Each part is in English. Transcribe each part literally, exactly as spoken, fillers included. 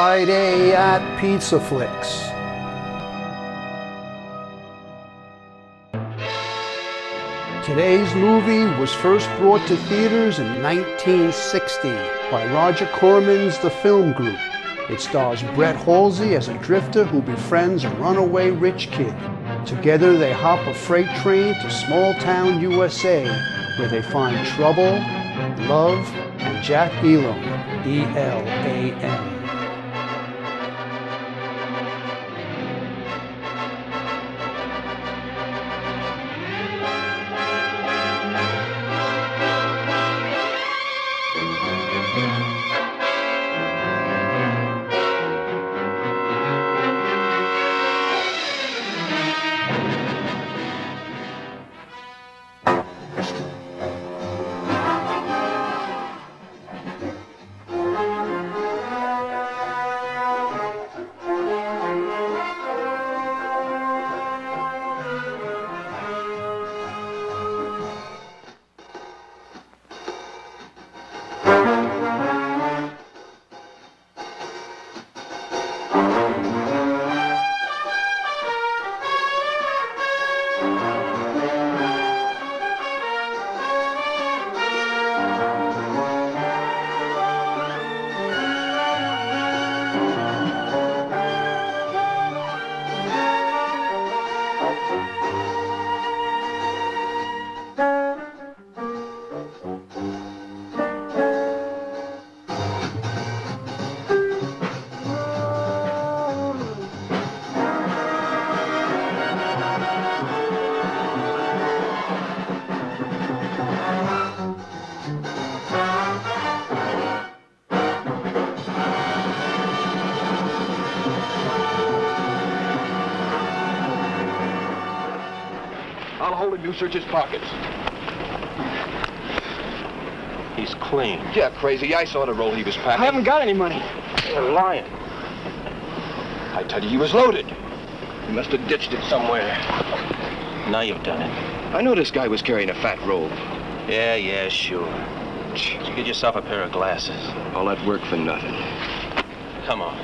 Friday at Pizza Flicks. Today's movie was first brought to theaters in nineteen sixty by Roger Corman's The Film Group. It stars Brett Halsey as a drifter who befriends a runaway rich kid. Together they hop a freight train to small-town U S A, where they find trouble, love, and Jack Elam, E L A M. I'll hold him. You search his pockets. He's clean. Yeah, crazy. I saw the roll he was packing. I haven't got any money. You're lying. I tell you, he was loaded. He must have ditched it somewhere. Now you've done it. I know this guy was carrying a fat roll. Yeah, yeah, sure. Did you get yourself a pair of glasses? All that work for nothing. Come on.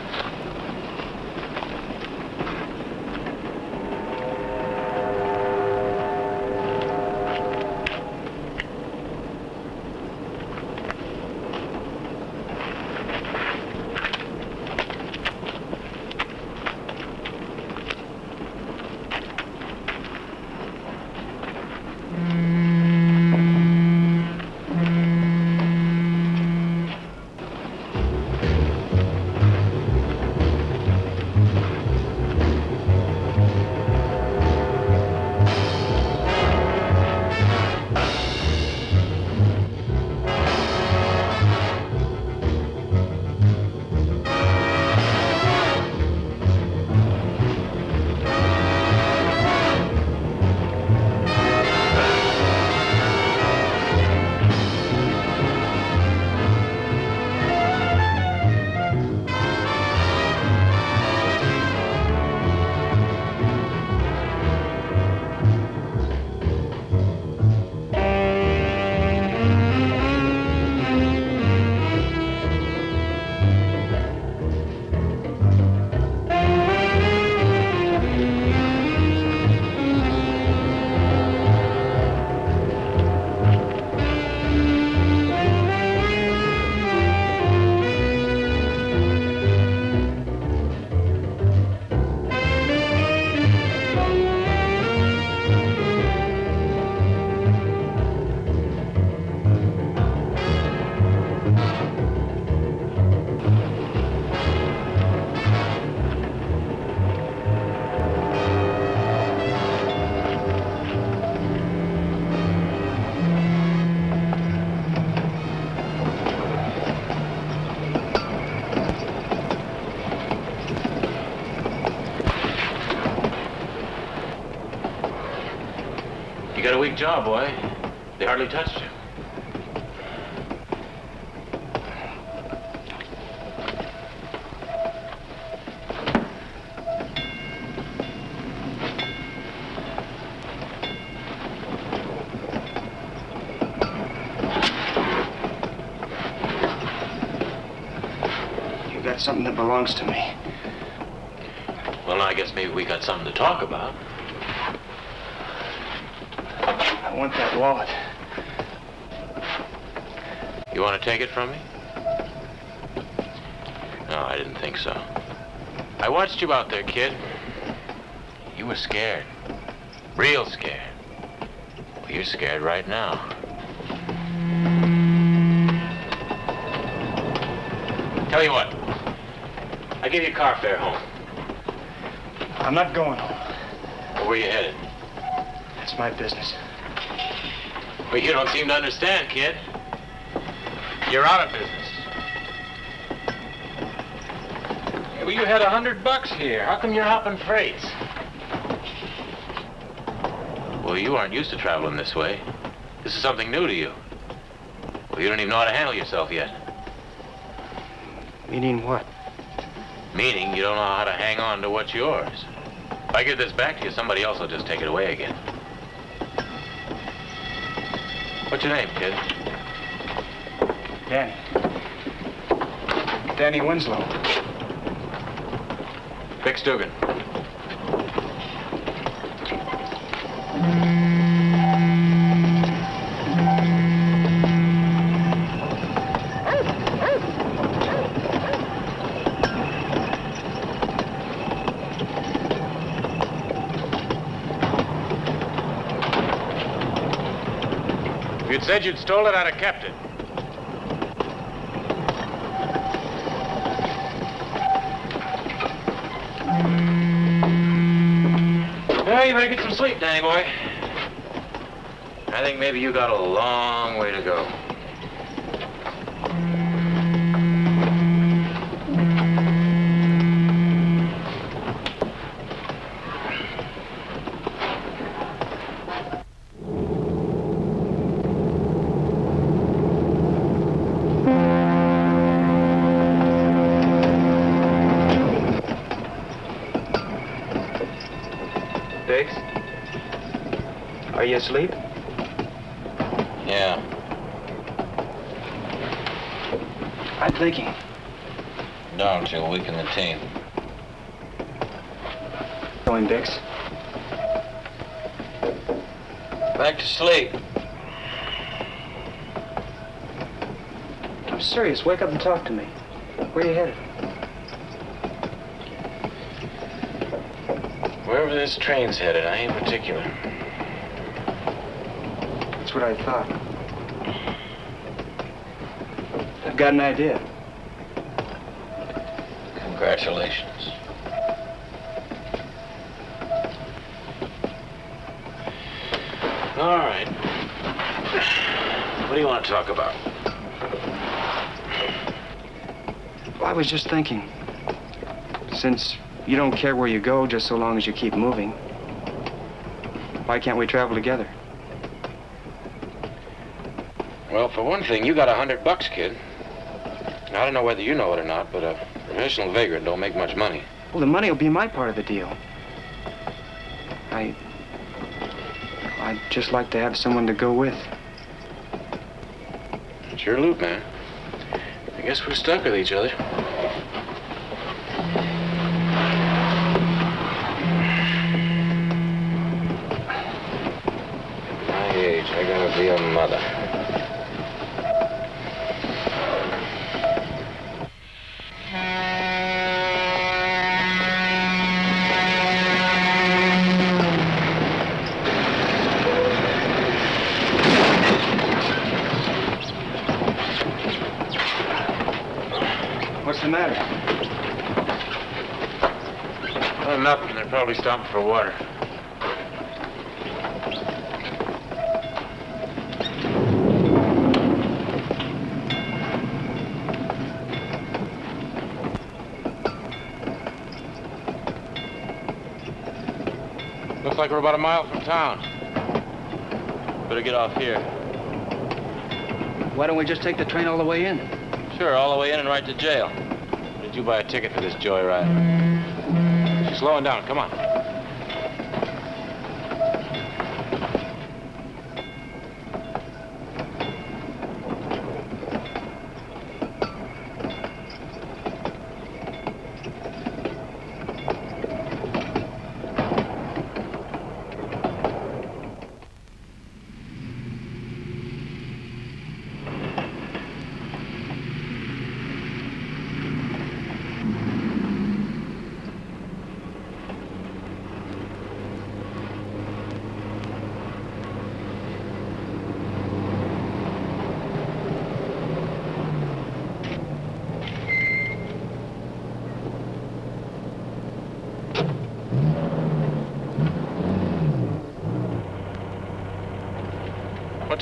You got a weak jaw, boy. They hardly touched you. got something that belongs to me. Well, I guess maybe we got something to talk about. I want that wallet. You want to take it from me? No, I didn't think so. I watched you out there, kid. You were scared. Real scared. Well, you're scared right now. Tell you what. I give you a car fare home. I'm not going home. Well, where you headed? That's my business. Well, you don't seem to understand, kid. You're out of business. Well, you had a hundred bucks here. How come you're hopping freights? Well, you aren't used to traveling this way. This is something new to you. Well, you don't even know how to handle yourself yet. Meaning what? Meaning you don't know how to hang on to what's yours. If I give this back to you, somebody else will just take it away again. What's your name, kid? Danny. Danny Winslow. Vic Stugan. If you'd said you'd stole it, I'd have kept it. Well, you better get some sleep, Danny boy. I think maybe you got a long way to go. Are you asleep? Yeah. I'm thinking. Don't, you'll weaken the team. Going, Dix? Back to sleep. I'm serious. Wake up and talk to me. Where are you headed? Wherever this train's headed, I ain't particular. That's what I thought. I've got an idea. Congratulations. All right. What do you want to talk about? Well, I was just thinking, since you don't care where you go just so long as you keep moving, why can't we travel together? Well, for one thing, you got a hundred bucks, kid. I don't know whether you know it or not, but a professional vagrant don't make much money. Well, the money will be my part of the deal. I... I'd just like to have someone to go with. It's your loot, man. I guess we're stuck with each other. At my age, I gotta be a mother. What's the matter? Oh, nothing. They're probably stopping for water. Looks like we're about a mile from town. Better get off here. Why don't we just take the train all the way in? Sure, all the way in and right to jail. Did you buy a ticket for this joyride? She's slowing down. Come on.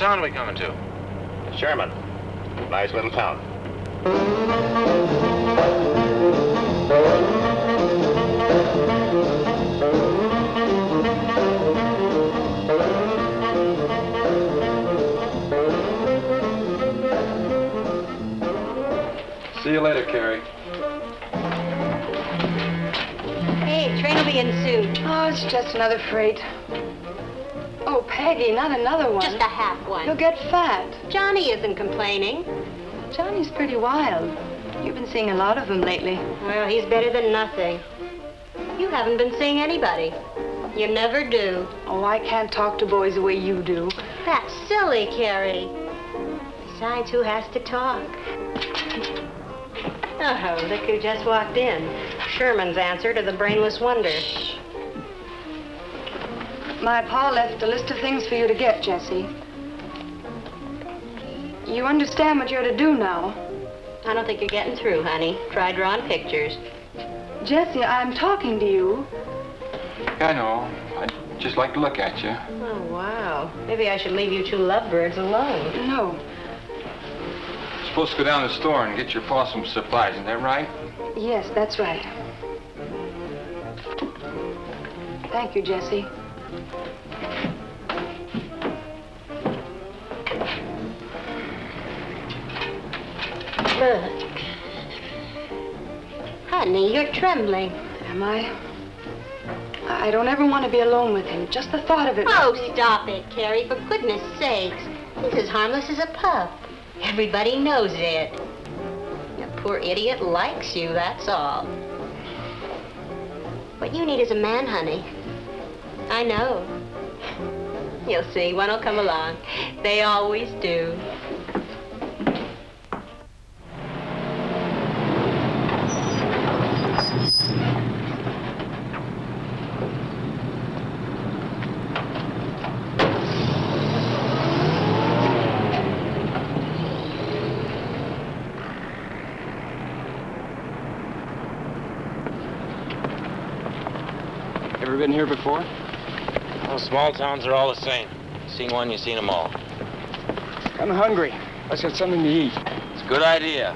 town are we coming to? Sherman. Nice little town. See you later, Carrie. Hey, train will be in soon. Oh, it's just another freight. Oh, Peggy, not another one. Just a half one. You'll get fat. Johnny isn't complaining. Johnny's pretty wild. You've been seeing a lot of them lately. Well, he's better than nothing. You haven't been seeing anybody. You never do. Oh, I can't talk to boys the way you do. That's silly, Carrie. Besides, who has to talk? Oh, look who just walked in. Sherman's answer to the brainless wonder. My pa left a list of things for you to get, Jessie. You understand what you're to do now. I don't think you're getting through, honey. Try drawing pictures. Jessie, I'm talking to you. I know. I'd just like to look at you. Oh, wow. Maybe I should leave you two lovebirds alone. No. You're supposed to go down to the store and get your pa some supplies, isn't that right? Yes, that's right. Thank you, Jessie. Look. Honey, you're trembling. Am I? I don't ever want to be alone with him. Just the thought of it. Oh, stop it, Carrie, for goodness sakes. He's as harmless as a pup. Everybody knows it. The poor idiot likes you, that's all. What you need is a man, honey. I know. You'll see, one'll come along. They always do. Ever been here before? Well, small towns are all the same. Seen one, you seen them all. I'm hungry. Let's get something to eat. It's a good idea.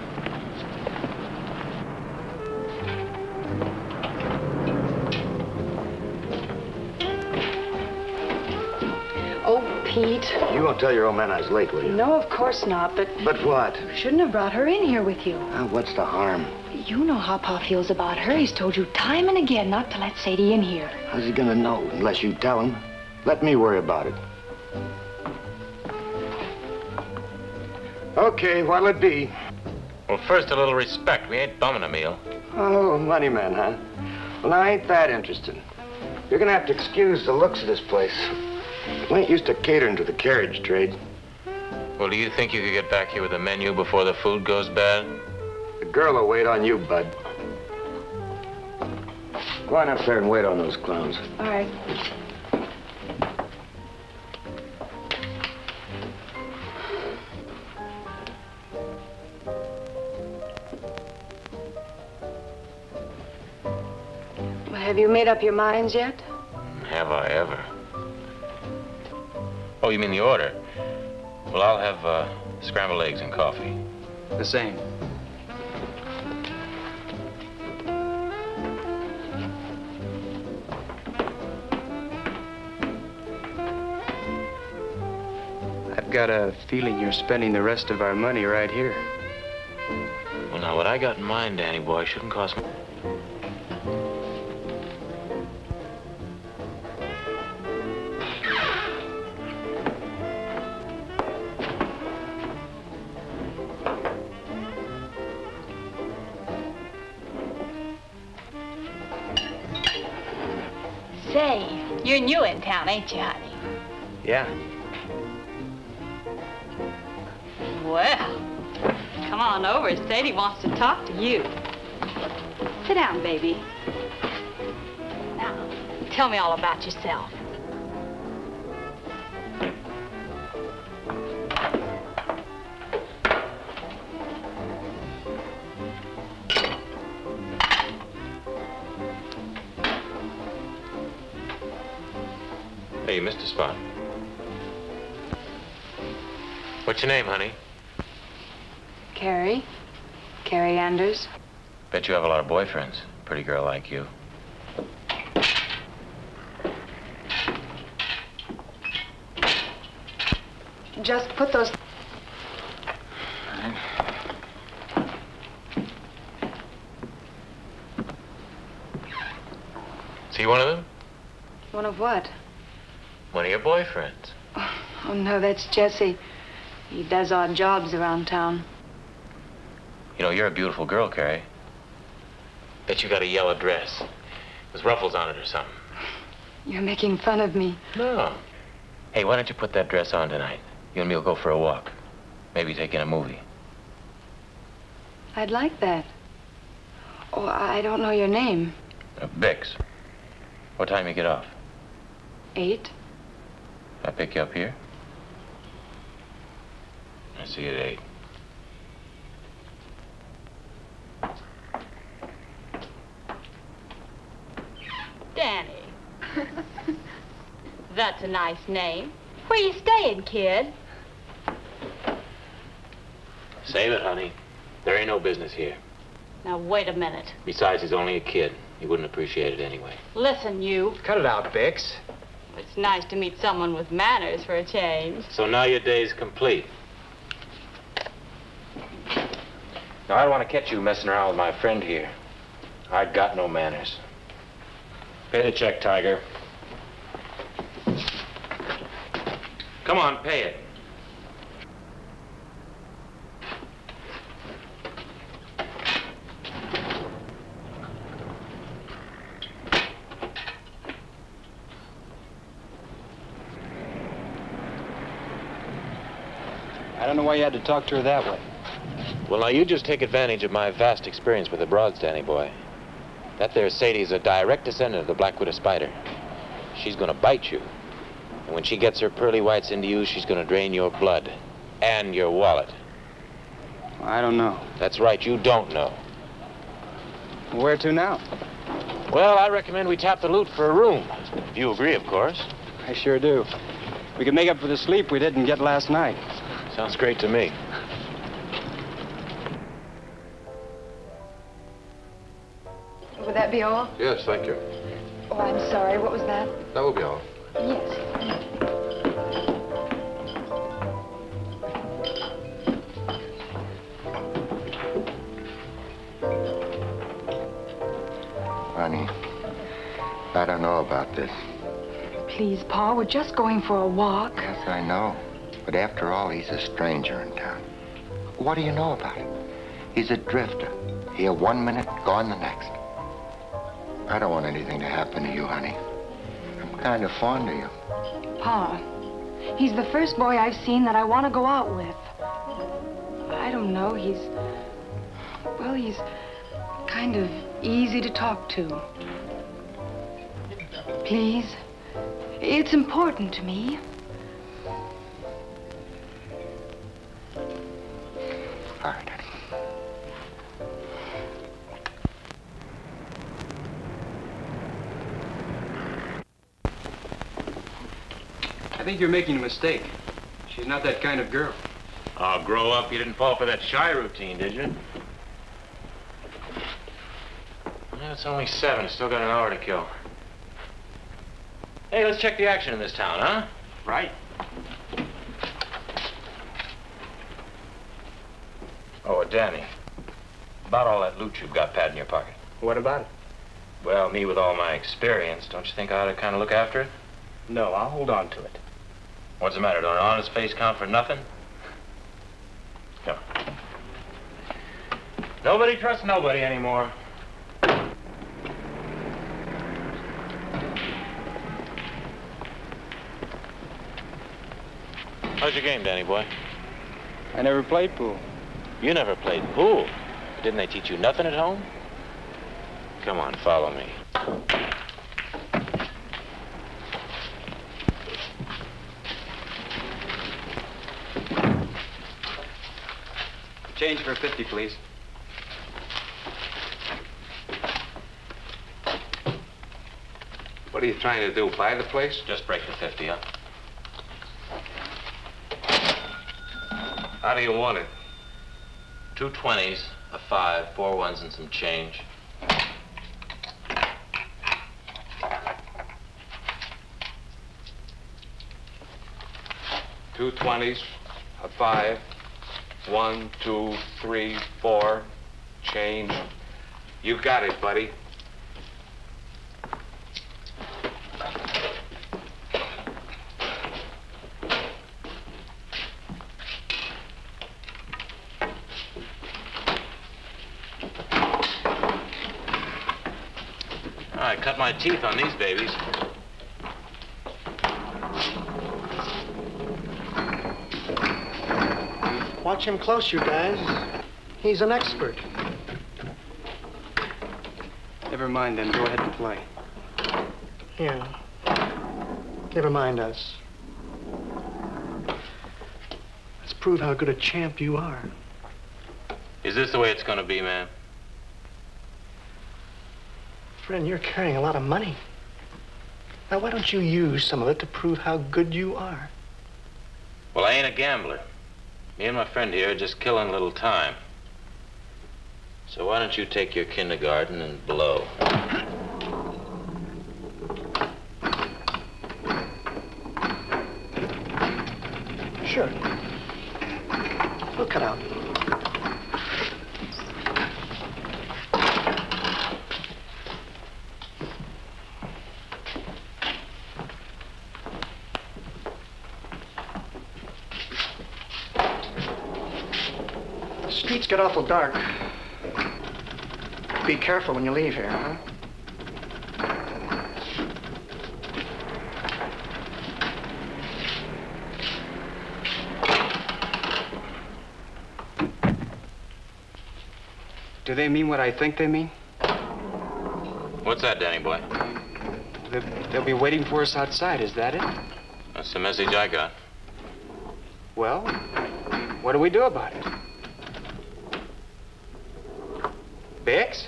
Oh, Pete. You won't tell your old man I was late, will you? No, of course not, but... But what? You shouldn't have brought her in here with you. Uh, what's the harm? You know how Pa feels about her. He's told you time and again not to let Sadie in here. How's he gonna know unless you tell him? Let me worry about it. Okay, what'll it be? Well, first, a little respect. We ain't bumming a meal. Oh, money man, huh? Well, now, ain't that interesting. You're gonna have to excuse the looks of this place. We ain't used to catering to the carriage trade. Well, do you think you could get back here with a menu before the food goes bad? The girl will wait on you, bud. Go on up there and wait on those clowns. All right. Well, have you made up your minds yet? Have I ever? Oh, you mean the order? Well, I'll have uh, scrambled eggs and coffee. The same. I've got a feeling you're spending the rest of our money right here. Well, now, what I got in mind, Danny boy, shouldn't cost me. Say, you're new in town, ain't you, honey? Yeah. Well, come on over. Sadie wants to talk to you. Sit down, baby. Now, tell me all about yourself. Hey, you missed a spot. What's your name, honey? Carrie. Carrie Anders. Bet you have a lot of boyfriends. Pretty girl like you. Just put those... See one of them? One of what? One of your boyfriends. Oh, no, that's Jesse. He does odd jobs around town. You know, you're a beautiful girl, Carrie. Bet you got a yellow dress with ruffles on it or something. You're making fun of me. No. Hey, why don't you put that dress on tonight? You and me will go for a walk. Maybe take in a movie. I'd like that. Oh, I don't know your name. Uh, Bix. What time you get off? Eight. I pick you up here? I see you at eight. Danny. That's a nice name. Where you staying, kid? Save it, honey. There ain't no business here. Now, wait a minute. Besides, he's only a kid. He wouldn't appreciate it anyway. Listen, you. Cut it out, Bix. It's nice to meet someone with manners for a change. So now your day's complete. Now, I don't want to catch you messing around with my friend here. I got no manners. Pay the check, Tiger. Come on, pay it. I don't know why you had to talk to her that way. Well, now, you just take advantage of my vast experience with the broads, Danny boy. That there Sadie's a direct descendant of the black widow spider. She's gonna bite you. And when she gets her pearly whites into you, she's gonna drain your blood and your wallet. I don't know. That's right, you don't know. Where to now? Well, I recommend we tap the loot for a room. If you agree, of course. I sure do. We could make up for the sleep we didn't get last night. Sounds great to me. Would that be all? Yes, thank you. Oh, I'm sorry. What was that? That will be all. Yes. Honey, I don't know about this. Please, Pa, we're just going for a walk. Yes, I know. But after all, he's a stranger in town. What do you know about him? He's a drifter. Here one minute, gone the next. I don't want anything to happen to you, honey. I'm kind of fond of you. Pa, he's the first boy I've seen that I want to go out with. I don't know, he's... Well, he's kind of easy to talk to. Please, it's important to me. All right, honey. I think you're making a mistake. She's not that kind of girl. Oh, grow up. You didn't fall for that shy routine, did you? Well, it's only seven. Still got an hour to kill. Hey, let's check the action in this town, huh? Right. Oh, Danny. About all that loot you've got, Pat, in your pocket. What about it? Well, me with all my experience, don't you think I ought to kind of look after it? No, I'll hold on to it. What's the matter? Don't an honest face count for nothing? Come. Nobody trusts nobody anymore. How's your game, Danny boy? I never played pool. You never played pool. Didn't they teach you nothing at home? Come on, follow me. Change for fifty, please. What are you trying to do, buy the place? Just break the fifty, huh? How do you want it? Two twenties, a five, four ones, and some change. Two twenties, a five, one, two, three, four, change. You got it, buddy. I cut my teeth on these babies. Watch him close, you guys. He's an expert. Never mind then. Go ahead and play. Yeah. Never mind us. Let's prove how good a champ you are. Is this the way it's gonna be, man? Friend, you're carrying a lot of money. Now, why don't you use some of it to prove how good you are? Well, I ain't a gambler. Me and my friend here are just killing a little time. So why don't you take your kindergarten and blow? Sure. We'll cut out. The streets get awful dark. Be careful when you leave here, huh? Do they mean what I think they mean? What's that, Danny boy? They'll, they'll be waiting for us outside, is that it? That's the message I got. Well, what do we do about it? Bix?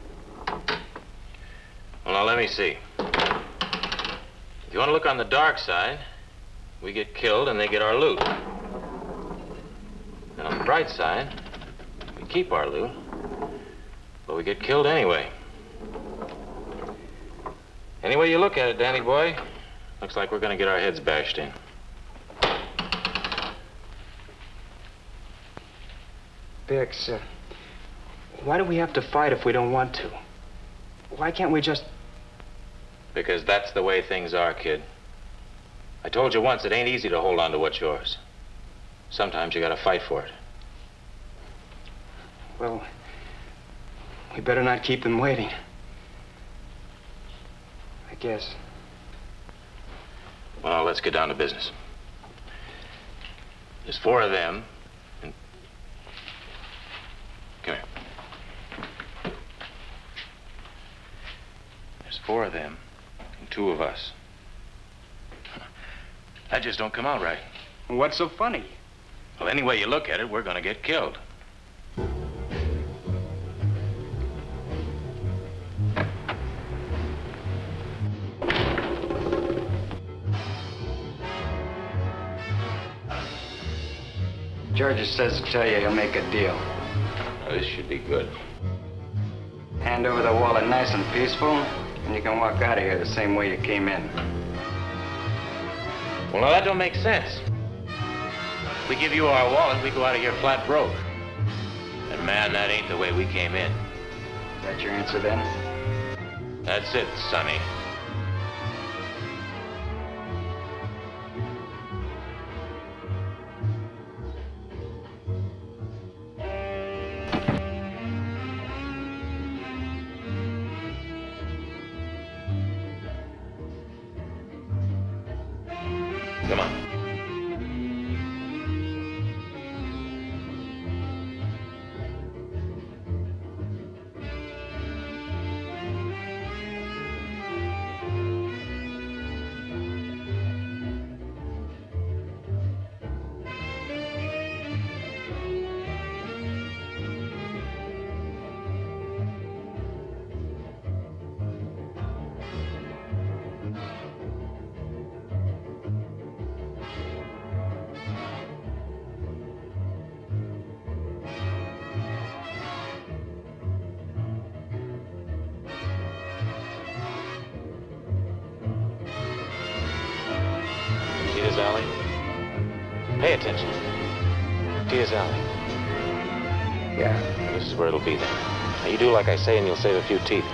Well, now, let me see. If you want to look on the dark side, we get killed and they get our loot. And on the bright side, we keep our loot, but we get killed anyway. Any way you look at it, Danny boy, looks like we're going to get our heads bashed in. Bix, uh, why do we have to fight if we don't want to? Why can't we just... Because that's the way things are, kid. I told you once, it ain't easy to hold on to what's yours. Sometimes you gotta fight for it. Well, we better not keep them waiting. I guess. Well, let's get down to business. There's four of them, and... Come here. There's four of them, and two of us. That just don't come out right. What's so funny? Well, any way you look at it, we're gonna get killed. George says to tell you he'll make a deal. Now, this should be good. Hand over the wallet nice and peaceful, and you can walk out of here the same way you came in. Well, now, that don't make sense. If we give you our wallet, we go out of here flat broke. And, man, that ain't the way we came in. Is that your answer, then? That's it, Sonny. Come on. Pay attention. Tia's alley. Yeah. This is where it'll be then. Now, you do like I say and you'll save a few teeth.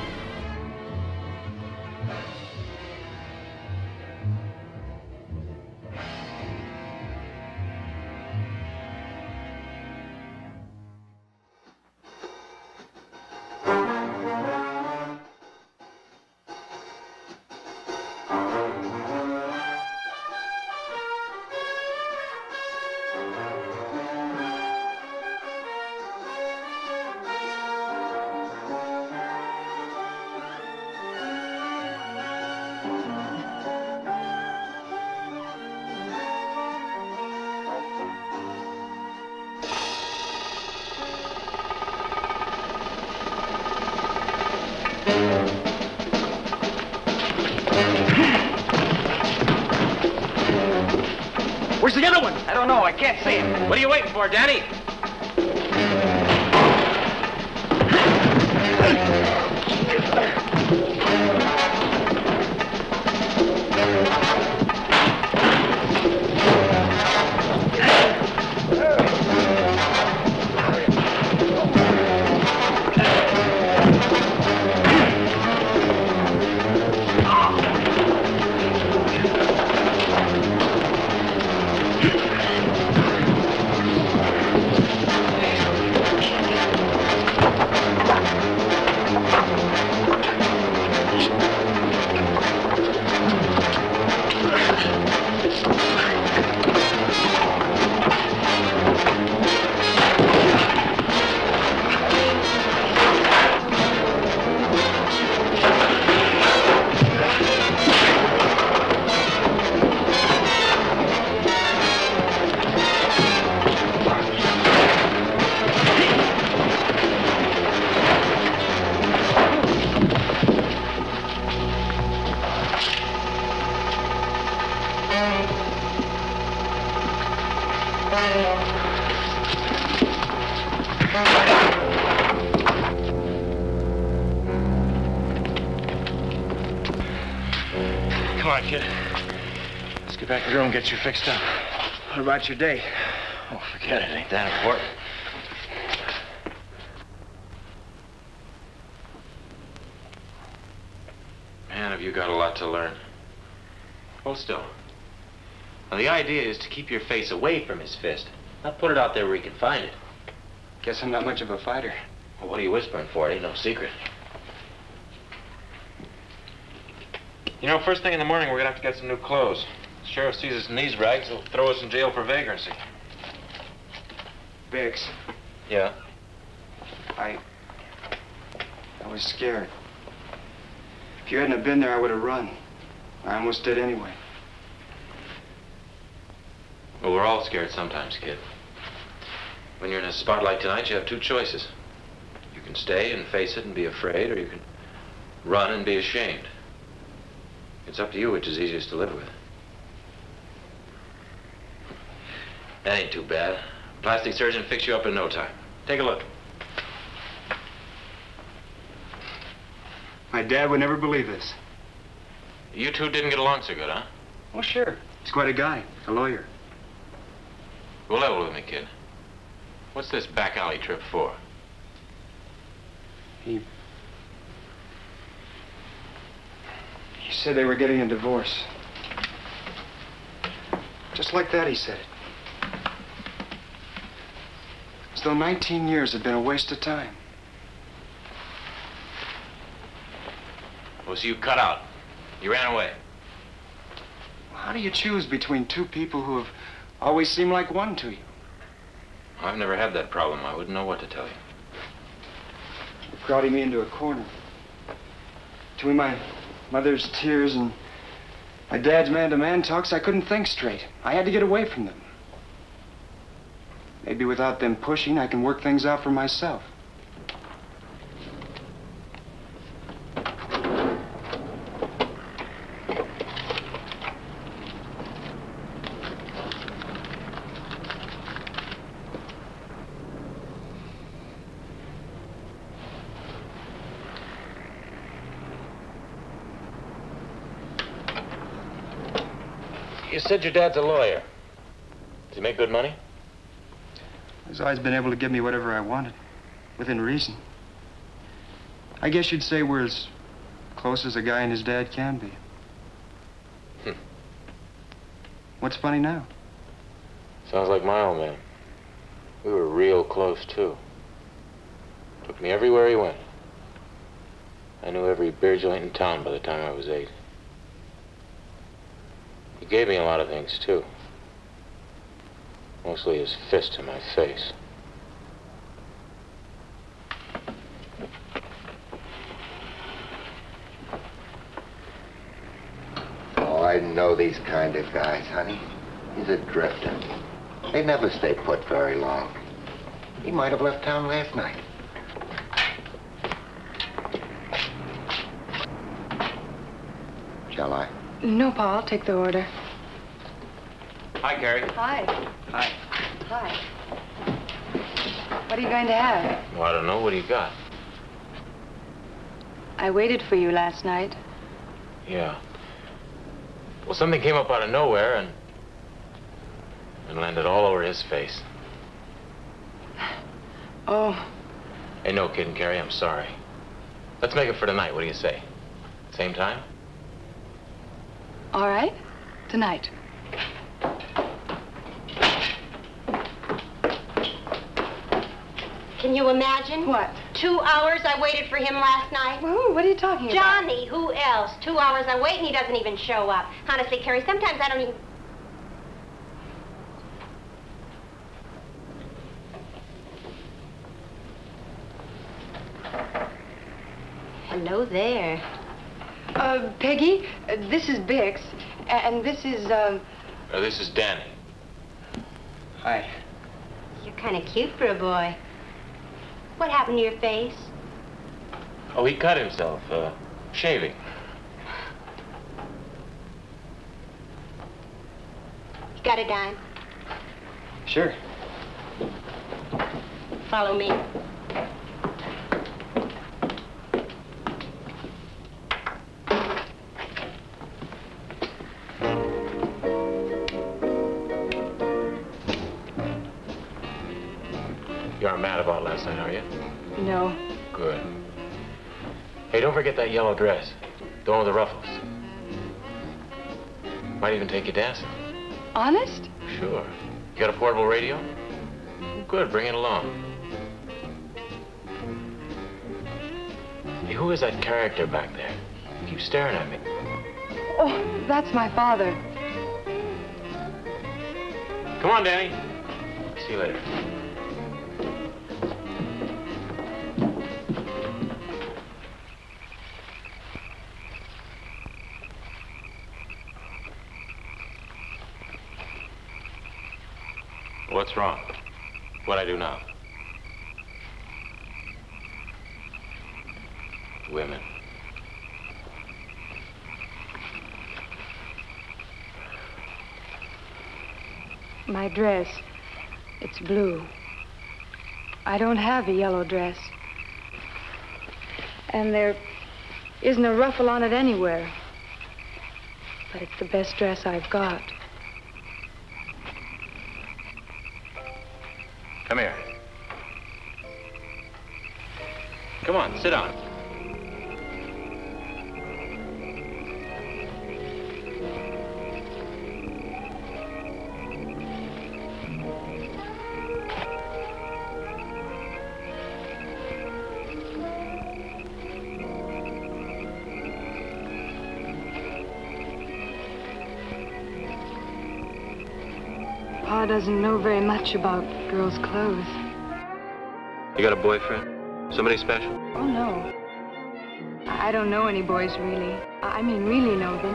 Where's the other one? I don't know. I can't see him. What are you waiting for, Danny? Come on, kid. Let's get back to the room and get you fixed up. What about your day? Oh, forget it. Ain't that important. Man, have you got a lot to learn. Hold still. Now, the idea is to keep your face away from his fist, not put it out there where he can find it. Guess I'm not much of a fighter. Well, what are you whispering for? It ain't no secret. You know, first thing in the morning, we're gonna have to get some new clothes. The sheriff sees us in these rags, he'll throw us in jail for vagrancy. Biggs, Yeah? I... I was scared. If you hadn't have been there, I would have run. I almost did anyway. Well, we're all scared sometimes, kid. When you're in a spot like tonight, you have two choices. You can stay and face it and be afraid, or you can run and be ashamed. It's up to you which is easiest to live with. That ain't too bad. Plastic surgeon fix you up in no time. Take a look. My dad would never believe this. You two didn't get along so good, huh? Oh, sure. He's quite a guy, a lawyer. Go level with me, kid. What's this back alley trip for? He... He said they were getting a divorce. Just like that, he said it. As though nineteen years had been a waste of time. Well, so you cut out. You ran away. How do you choose between two people who have always seemed like one to you? I've never had that problem. I wouldn't know what to tell you. You're crowding me into a corner. Between my mother's tears and my dad's man-to-man talks, I couldn't think straight. I had to get away from them. Maybe without them pushing, I can work things out for myself. You said your dad's a lawyer. Does he make good money? He's always been able to give me whatever I wanted, within reason. I guess you'd say we're as close as a guy and his dad can be. Hmm. What's funny now? Sounds like my old man. We were real close, too. Took me everywhere he went. I knew every beer joint in town by the time I was eight. He gave me a lot of things, too. Mostly his fist in my face. Oh, I know these kind of guys, honey. He's a drifter. They never stay put very long. He might have left town last night. Shall I? No, Pa, I'll take the order. Hi, Carrie. Hi. Hi. Hi. What are you going to have? Well, I don't know. What do you got? I waited for you last night. Yeah. Well, something came up out of nowhere and... and landed all over his face. Oh. Hey, no kidding, Carrie. I'm sorry. Let's make it for tonight. What do you say? Same time? All right. Tonight. Can you imagine? What? Two hours I waited for him last night. Who? What are you talking about? Johnny, who else? Two hours I wait and he doesn't even show up. Honestly, Carrie, sometimes I don't even... Hello there. Uh, Peggy, uh, this is Bix, and this is, um... Uh, this is Danny. Hi. You're kind of cute for a boy. What happened to your face? Oh, he cut himself, uh, shaving. You got a dime? Sure. Follow me. You aren't mad about last night, are you? No. Good. Hey, don't forget that yellow dress. The one with the ruffles. Might even take you dancing. Honest? Sure. You got a portable radio? Good, bring it along. Hey, who is that character back there? He keeps staring at me. Oh, that's my father. Come on, Danny. See you later. What's wrong? What'd I do now? Women. My dress. It's blue. I don't have a yellow dress. And there isn't a ruffle on it anywhere. But it's the best dress I've got. Come here. Come on, sit down. Pa doesn't know very much about girls' clothes. You got a boyfriend? Somebody special? Oh, no. I don't know any boys, really. I mean, really know them.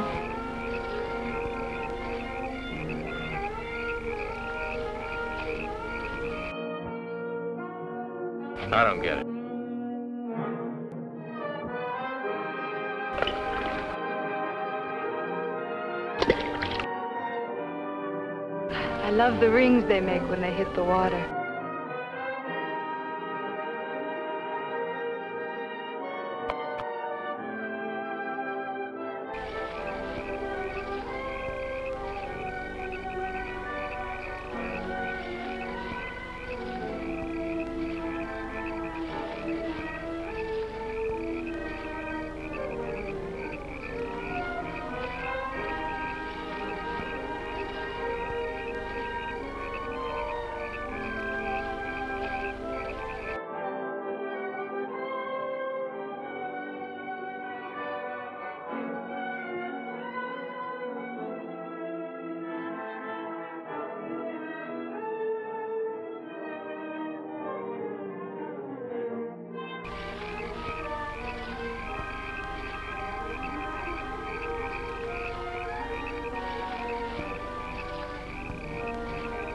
I don't get it. I love the rings they make when they hit the water.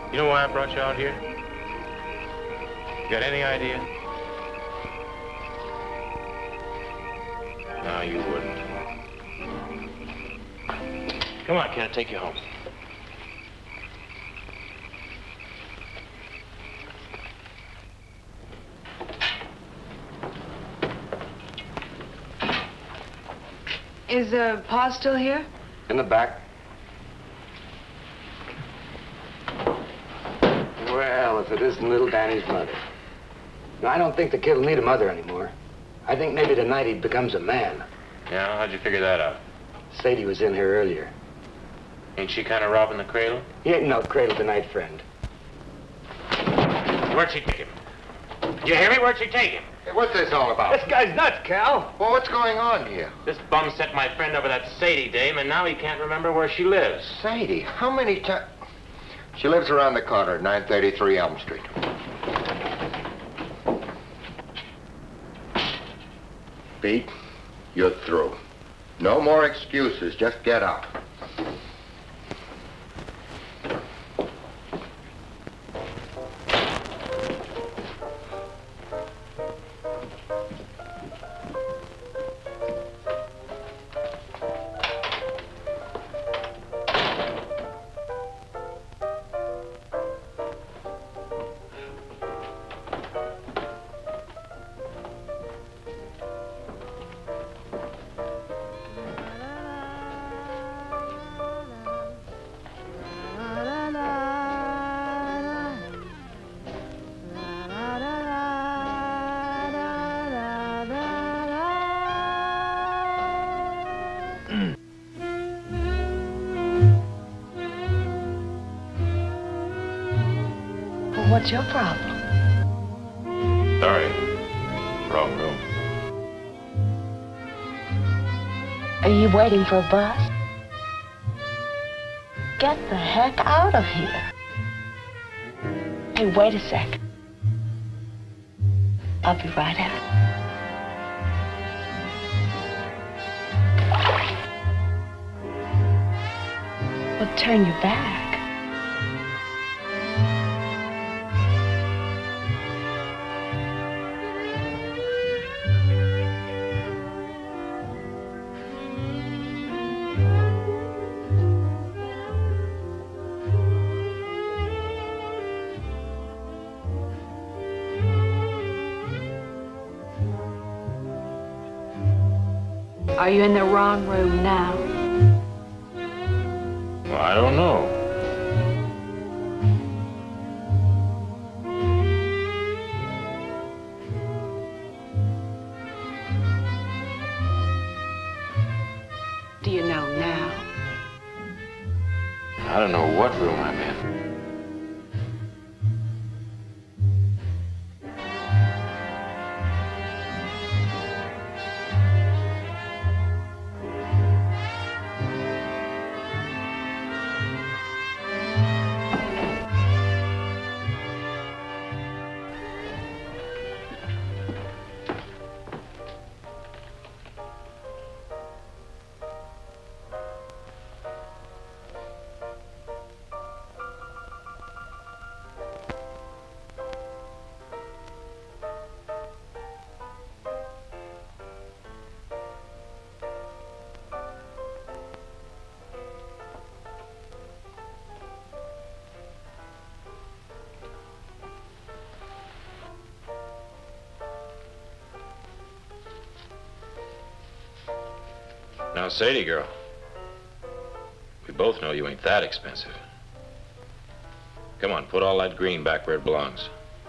You know why I brought you out here? You got any idea? No, you wouldn't. Come on, kid, I'll take you home. Is uh, Pa still here? In the back. Well, if it isn't little Danny's mother. No, I don't think the kid'll need a mother anymore. I think maybe tonight he becomes a man. Yeah, how'd you figure that out? Sadie was in here earlier. Ain't she kind of robbing the cradle? He ain't no cradle tonight, friend. Where'd she take him? You hear me? Where'd she take him? Hey, what's this all about? This guy's nuts, Cal. Well, what's going on here? This bum set my friend over that Sadie dame, and now he can't remember where she lives. Sadie, how many times? She lives around the corner at nine thirty-three Elm Street. Pete, you're through. No more excuses. Just get out. What's your problem? Sorry. Wrong room. Are you waiting for a bus? Get the heck out of here. Hey, wait a sec. I'll be right out. Well, turn your back. Are you in the wrong room now? Well, I don't know. Do you know now? I don't know what room I'm in. Now, Sadie, girl, we both know you ain't that expensive. Come on, put all that green back where it belongs.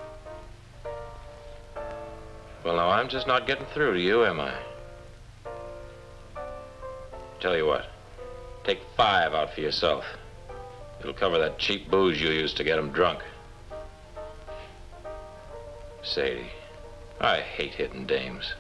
Well, now, I'm just not getting through to you, am I? Tell you what, take five out for yourself. It'll cover that cheap booze you used to get 'em drunk. Sadie, I hate hitting dames.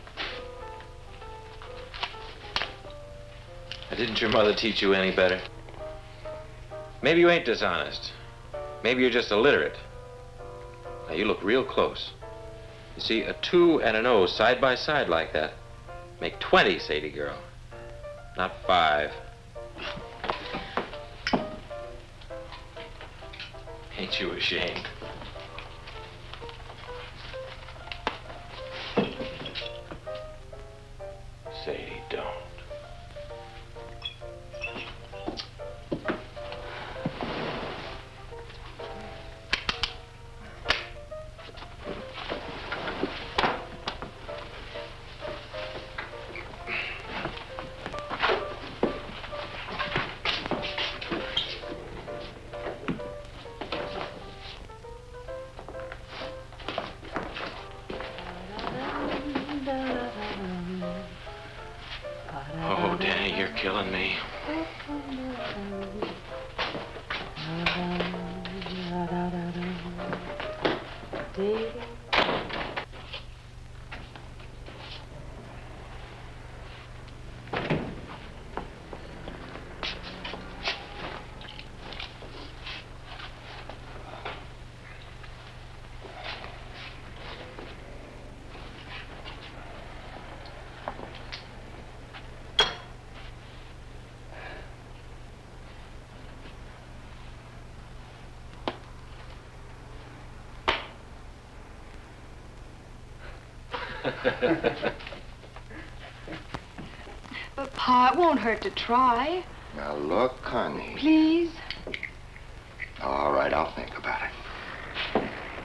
Didn't your mother teach you any better? Maybe you ain't dishonest. Maybe you're just illiterate. Now, you look real close. You see, a two and an O side by side like that make twenty, Sadie girl. Not five. Ain't you ashamed? Sadie, don't. Oh, Danny, you're killing me. But, Pa, it won't hurt to try. Now, look, honey. Please? All right, I'll think about it.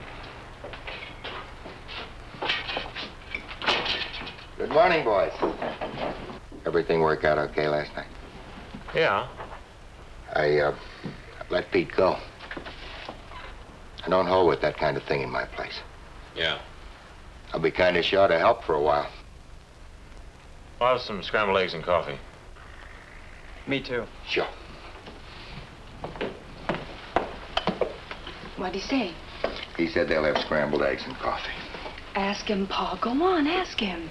Good morning, boys. Everything work out okay last night? Yeah. I, uh, let Pete go. I don't hold with that kind of thing in my place. Yeah. I'll be kind of short of help for a while. I'll have some scrambled eggs and coffee. Me too. Sure. What'd he say? He said they'll have scrambled eggs and coffee. Ask him, Pa. Go on, ask him.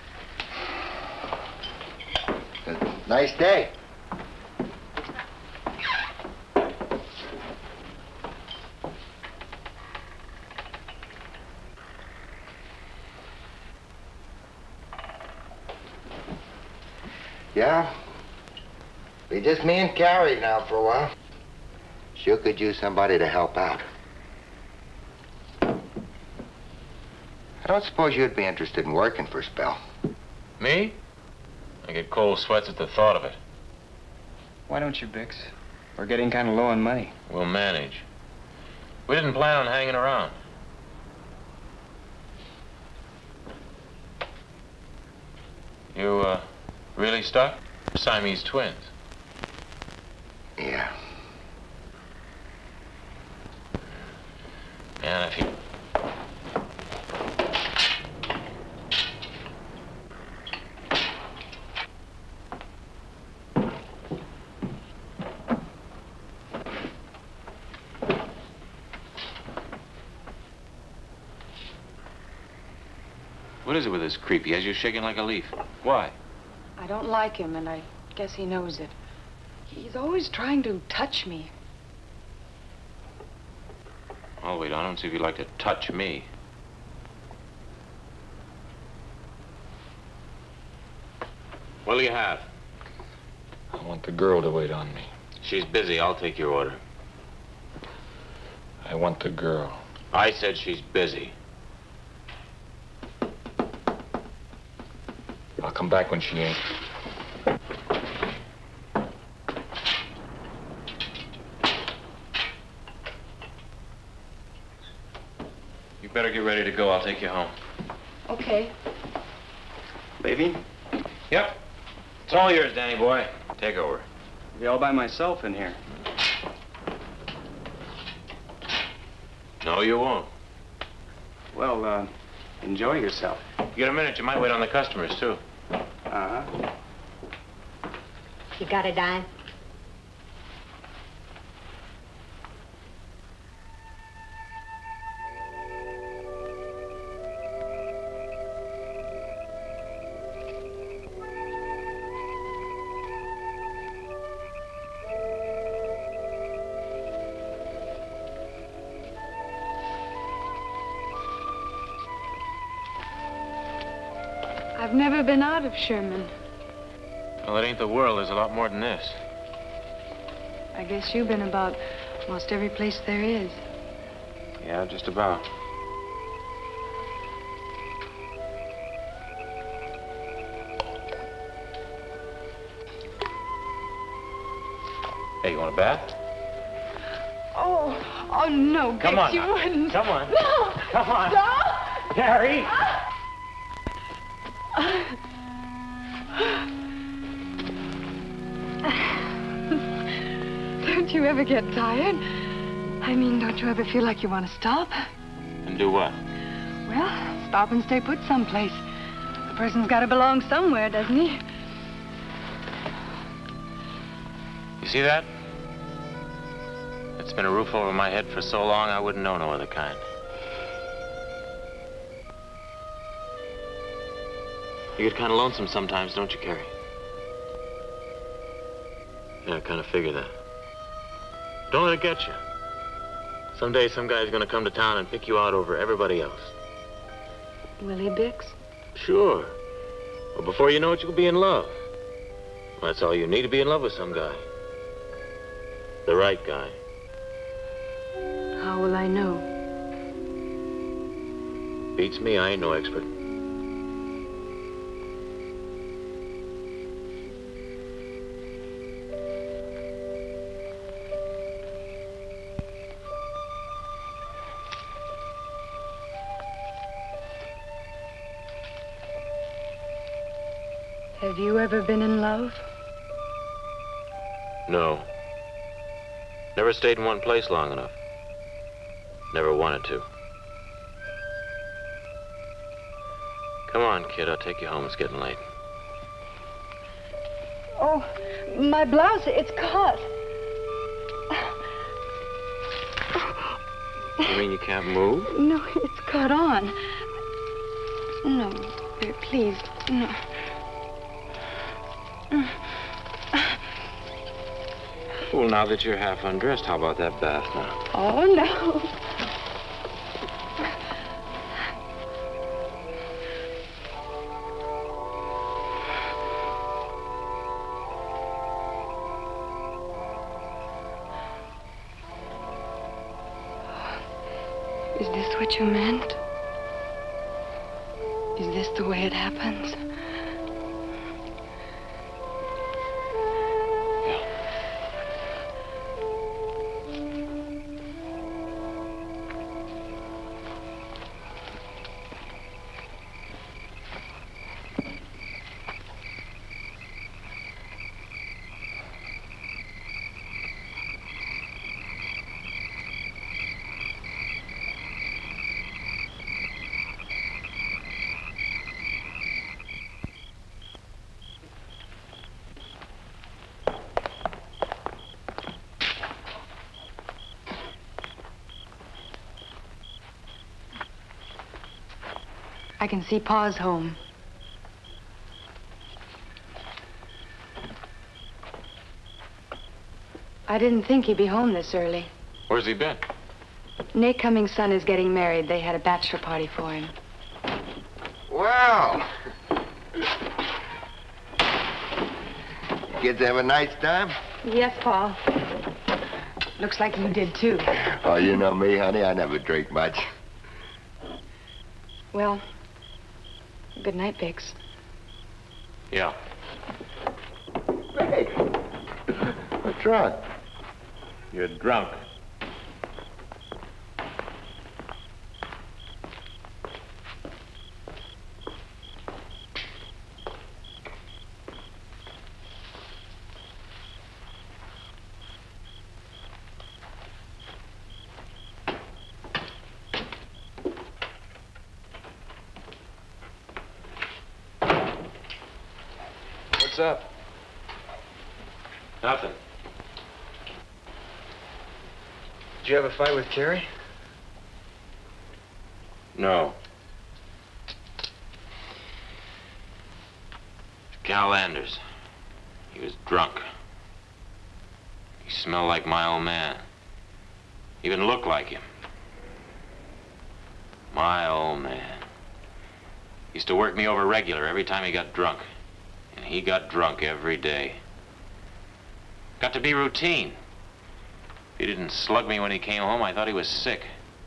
Nice day. Yeah? Be just me and Carrie now for a while. Sure could use somebody to help out. I don't suppose you'd be interested in working for a spell. Me? I get cold sweats at the thought of it. Why don't you, Bix? We're getting kind of low on money. We'll manage. We didn't plan on hanging around. You, uh, really stuck? Siamese twins. Yeah. Man, if you... What is it with this creep? He has you shaking like a leaf. Why? I don't like him, and I guess he knows it. He's always trying to touch me. I'll wait on him and see if he'd like to touch me. What'll you have? I want the girl to wait on me. She's busy. I'll take your order. I want the girl. I said she's busy. I'll come back when she ain't. You better get ready to go. I'll take you home. Okay. Baby? Yep. It's all yours, Danny boy. Take over. I'll be all by myself in here. No, you won't. Well, uh, enjoy yourself. You get a minute, you might wait on the customers, too. Uh-huh. You got a dime? I've never been out of Sherman. Well, it ain't the world. There's a lot more than this. I guess you've been about almost every place there is. Yeah, just about. Hey, you want a bath? Oh, oh no, Come Bix, on you now. wouldn't. Come on. No. Come on. No. Carrie. Don't you ever get tired? I mean, don't you ever feel like you want to stop? And do what? Well, stop and stay put someplace. The person's got to belong somewhere, doesn't he? You see that? It's been a roof over my head for so long, I wouldn't know no other kind. You get kind of lonesome sometimes, don't you, Carrie? Yeah, I kind of figure that. Don't let it get you. Someday some guy's gonna come to town and pick you out over everybody else. Will he, Bix? Sure. Well, before you know it, you'll be in love. Well, that's all you need, to be in love with some guy. The right guy. How will I know? Beats me, I ain't no expert. Have you ever been in love? No. Never stayed in one place long enough. Never wanted to. Come on, kid, I'll take you home. It's getting late. Oh, my blouse, it's caught. You mean you can't move? No, it's caught on. No, dear, please, no. Well, now that you're half undressed, how about that bath now? Oh, no. Is this what you meant? Is this the way it happens? I can see Pa's home. I didn't think he'd be home this early. Where's he been? Nate Cummings' son is getting married. They had a bachelor party for him. Well. Kids have a nice time? Yes, Pa. Looks like you did, too. Oh, you know me, honey. I never drink much. Well, good night, Bix. Yeah. Hey, what's wrong? You're drunk. What's up? Nothing. Did you have a fight with Carrie? No. Cal Anders. He was drunk. He smelled like my old man. He even looked like him. My old man. Used to work me over regular every time he got drunk. And he got drunk every day. Got to be routine. If he didn't slug me when he came home, I thought he was sick.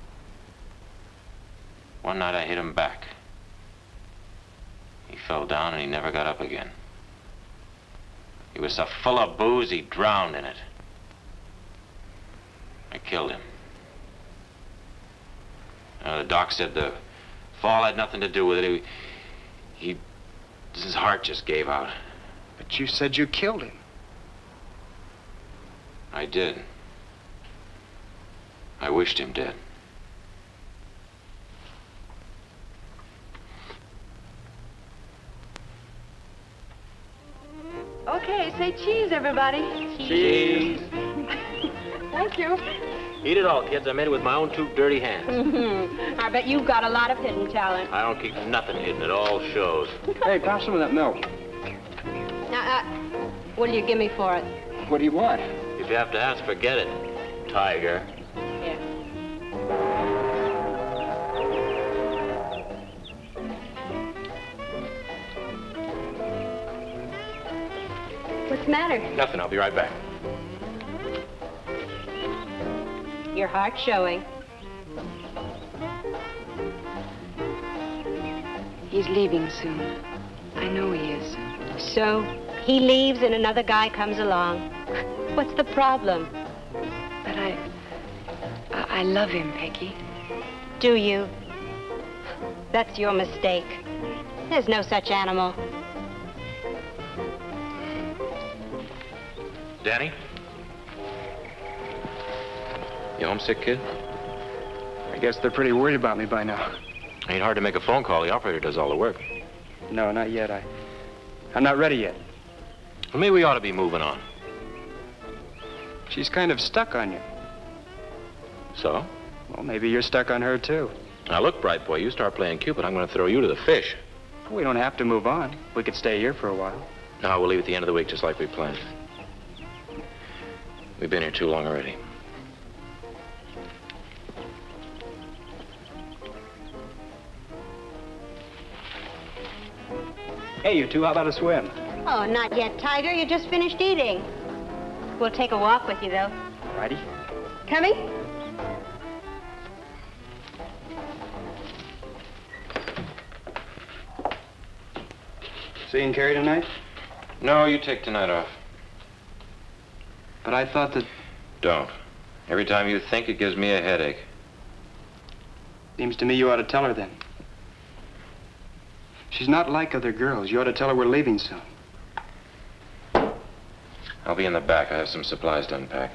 One night I hit him back. He fell down and he never got up again. He was so full of booze, he drowned in it. I killed him. Uh, the doc said the fall had nothing to do with it. He, he, his heart just gave out. But you said you killed him. I did. I wished him dead. Okay, say cheese, everybody. Cheese. Thank you. Eat it all, kids. I made it with my own two dirty hands. Mm-hmm. I bet you've got a lot of hidden talent. I don't keep nothing hidden. It all shows. Hey, pass some of that milk. Now, uh, what'll you give me for it? What do you want? If you have to ask, forget it, Tiger. Here. What's the matter? Nothing. I'll be right back. Your heart's showing. He's leaving soon. I know he is. So, he leaves and another guy comes along. What's the problem? But I... I, I love him, Peggy. Do you? That's your mistake. There's no such animal. Danny? You homesick, kid? I guess they're pretty worried about me by now. Ain't hard to make a phone call. The operator does all the work. No, not yet. I, I'm not ready yet. Well, maybe we ought to be moving on. She's kind of stuck on you. So? Well, maybe you're stuck on her, too. Now, look, bright boy, you start playing Cupid, I'm going to throw you to the fish. We don't have to move on. We could stay here for a while. No, we'll leave at the end of the week, just like we planned. We've been here too long already. Hey, you two, how about a swim? Oh, not yet, Tiger. You just finished eating. We'll take a walk with you, though. Righty. Coming? Seeing Carrie tonight? No, you take tonight off. But I thought that... Don't. Every time you think, it gives me a headache. Seems to me you ought to tell her then. She's not like other girls. You ought to tell her we're leaving soon. I'll be in the back. I have some supplies to unpack.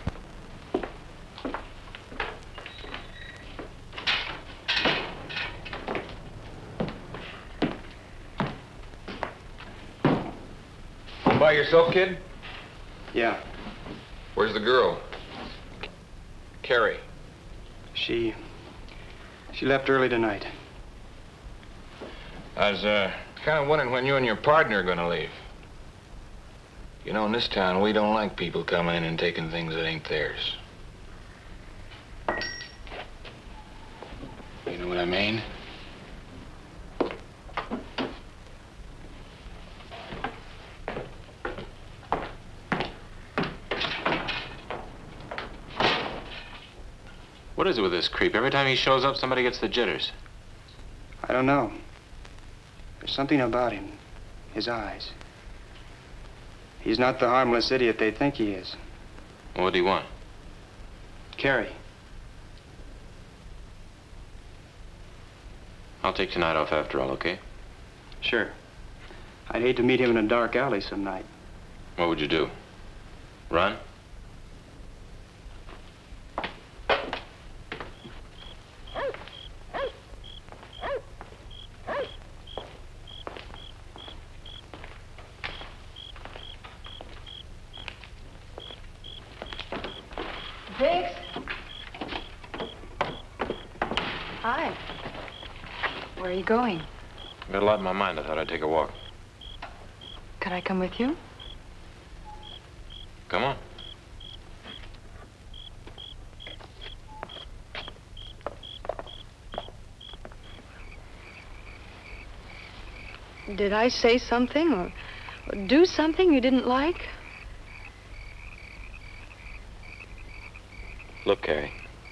Home by yourself, kid? Yeah. Where's the girl? Carrie. She... She left early tonight. I was, uh, kind of wondering when you and your partner are gonna leave. You know, in this town, we don't like people coming in and taking things that ain't theirs. You know what I mean? What is it with this creep? Every time he shows up, somebody gets the jitters. I don't know. There's something about him. His eyes. He's not the harmless idiot they think he is. What do you want? Carrie. I'll take tonight off after all, okay? Sure. I'd hate to meet him in a dark alley some night. What would you do? Run? Biggs? Hi. Where are you going? I've got a lot in my mind. I thought I'd take a walk. Could I come with you? Come on. Did I say something or, or do something you didn't like? Look, Carrie.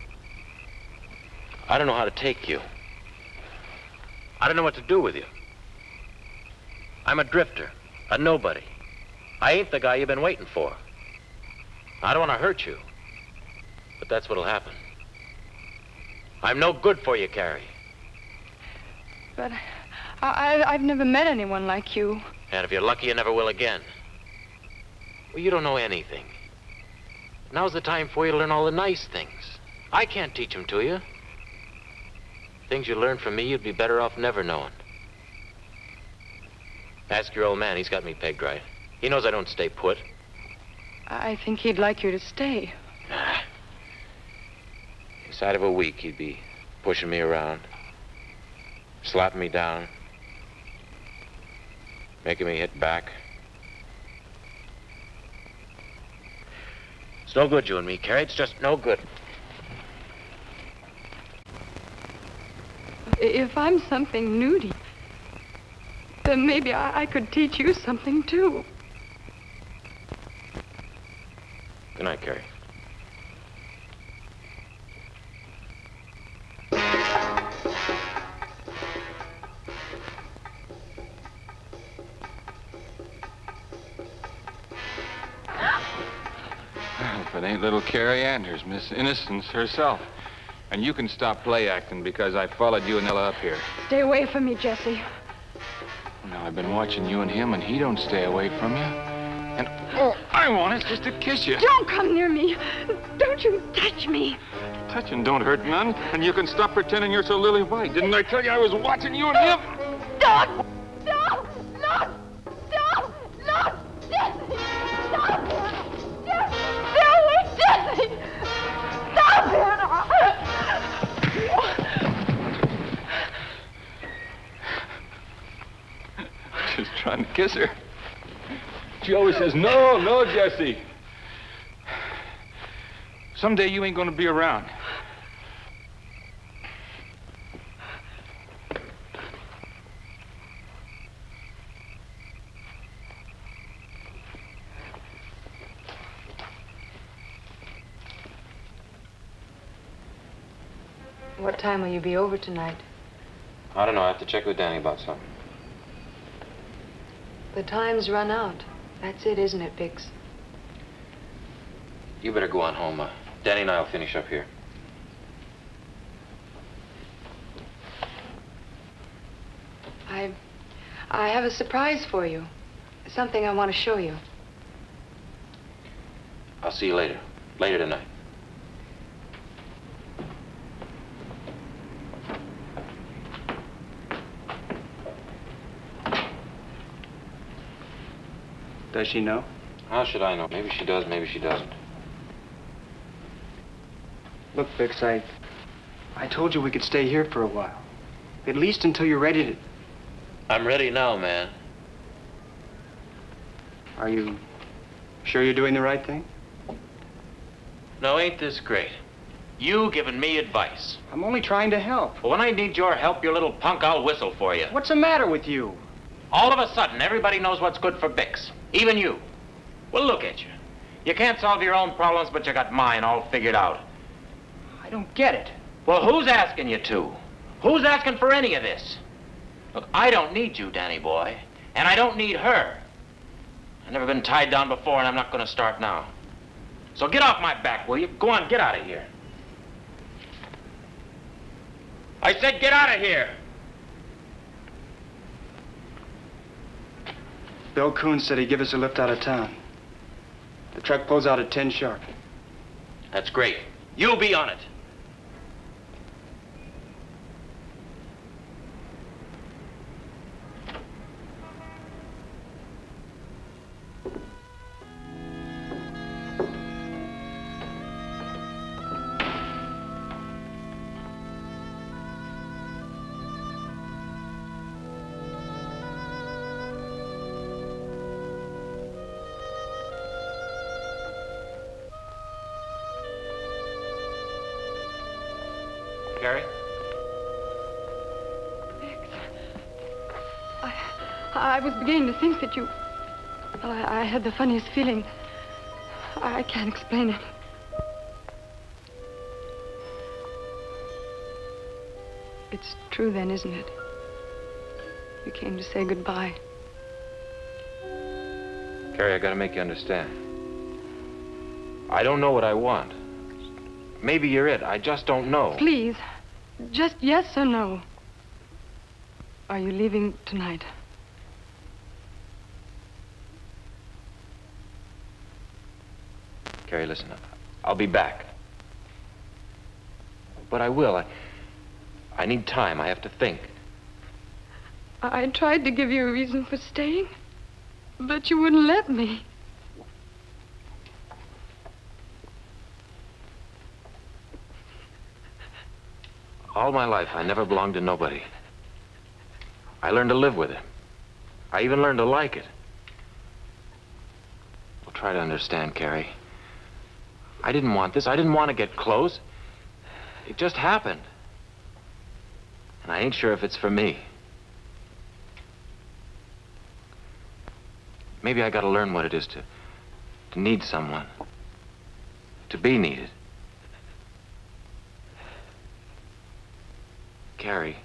I don't know how to take you. I don't know what to do with you. I'm a drifter, a nobody. I ain't the guy you've been waiting for. I don't want to hurt you, but that's what'll happen. I'm no good for you, Carrie. But I, I, I've never met anyone like you. And if you're lucky, you never will again. Well, you don't know anything. Now's the time for you to learn all the nice things. I can't teach them to you. Things you learn from me, you'd be better off never knowing. Ask your old man. He's got me pegged right. He knows I don't stay put. I think he'd like you to stay. Nah. Inside of a week, he'd be pushing me around, slapping me down, making me hit back. It's no good, you and me, Carrie. It's just no good. If I'm something new to you, then maybe I, I could teach you something, too. Good night, Carrie. If it ain't little Carrie Anders, Miss Innocence herself. And you can stop play acting because I followed you and Ella up here. Stay away from me, Jesse. Now, I've been watching you and him, and he don't stay away from you. And all I want is just to kiss you. Don't come near me. Don't you touch me. Touching don't hurt none, and you can stop pretending you're so lily white. Didn't I tell you I was watching you and him? Stop! Stop! Stop! Stop! Stop! Jesse! Stop it! Jesse! Jesse! Stop it! Just trying to kiss her. She always says, no, no, Jesse. Someday you ain't gonna be around. What time will you be over tonight? I don't know. I have to check with Danny about something. The time's run out. That's it, isn't it, Biggs? You better go on home. Uh, Danny and I will finish up here. I... I have a surprise for you. Something I want to show you. I'll see you later. Later tonight. Does she know? How should I know? Maybe she does, maybe she doesn't. Look, Bix, I... I told you we could stay here for a while. At least until you're ready to... I'm ready now, man. Are you sure you're doing the right thing? No, ain't this great? You giving me advice. I'm only trying to help. Well, when I need your help, you little punk, I'll whistle for you. What's the matter with you? All of a sudden, everybody knows what's good for Bix. Even you. Well, look at you. You can't solve your own problems, but you got mine all figured out. I don't get it. Well, who's asking you to? Who's asking for any of this? Look, I don't need you, Danny boy. And I don't need her. I've never been tied down before, and I'm not going to start now. So get off my back, will you? Go on, get out of here. I said get out of here. Bill Coon said he'd give us a lift out of town. The truck pulls out at ten sharp. That's great. You'll be on it. Gary? I, I was beginning to think that you... Well, I, I had the funniest feeling. I can't explain it. It's true then, isn't it? You came to say goodbye. Carrie, I gotta make you understand. I don't know what I want. Maybe you're it. I just don't know. Please, just yes or no. Are you leaving tonight? Carrie, listen, I'll be back. But I will. I, I need time. I have to think. I tried to give you a reason for staying, but you wouldn't let me. All my life, I never belonged to nobody. I learned to live with it. I even learned to like it. Well, try to understand, Carrie. I didn't want this. I didn't want to get close. It just happened. And I ain't sure if it's for me. Maybe I gotta learn what it is to, to need someone. To be needed. Carrie.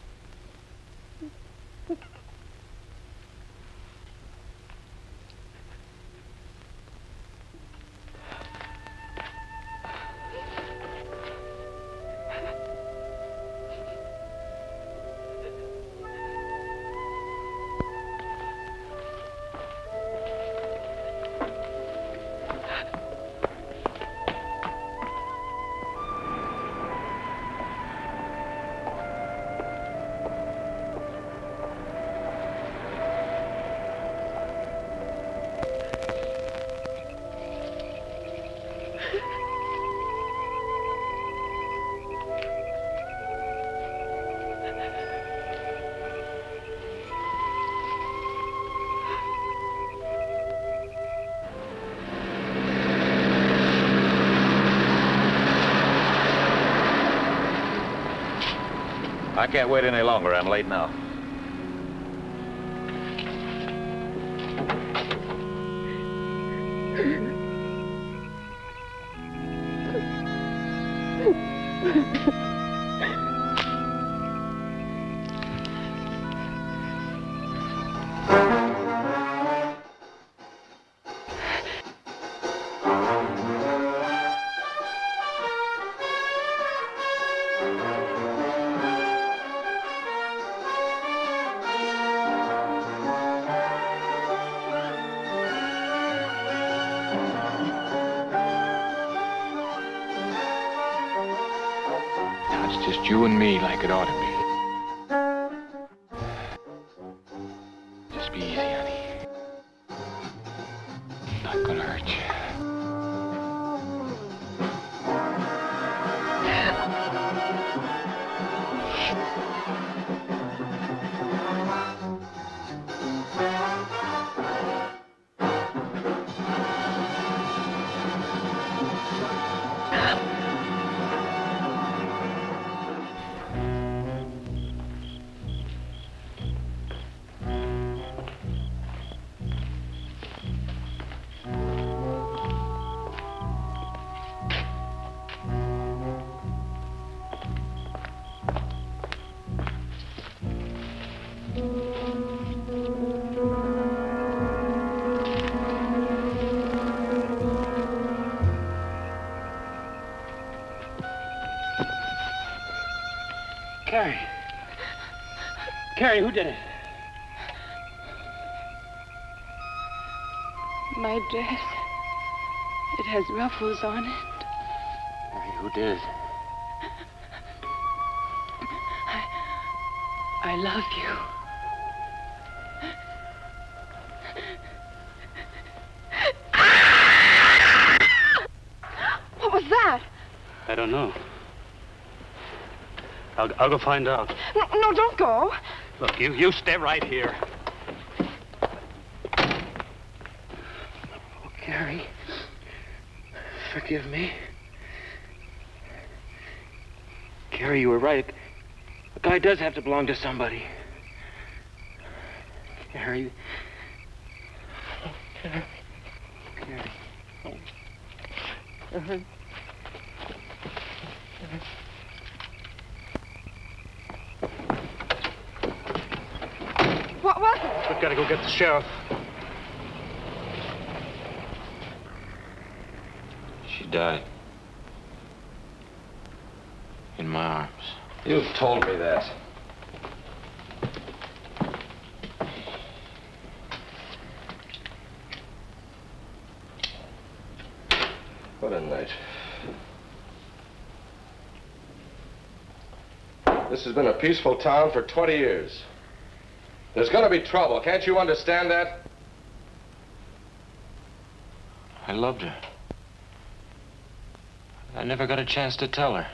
I can't wait any longer. I'm late now. Just you and me like it ought to be. Just be easy, honey. Not gonna hurt you. Carrie. Carrie, who did it? My dress. It has ruffles on it. Carrie, who did it? I... I love you. What was that? I don't know. I'll, I'll go find out. No, no, don't go. Look, you, you stay right here. Oh, Carrie, forgive me. Carrie, you were right. A guy does have to belong to somebody. Gary. Gary. Gary. Uh-huh. What was it? We've got to go get the sheriff. She died. In my arms. You've told me that. What a night. This has been a peaceful town for twenty years. There's gonna be trouble. Can't you understand that? I loved her. I never got a chance to tell her.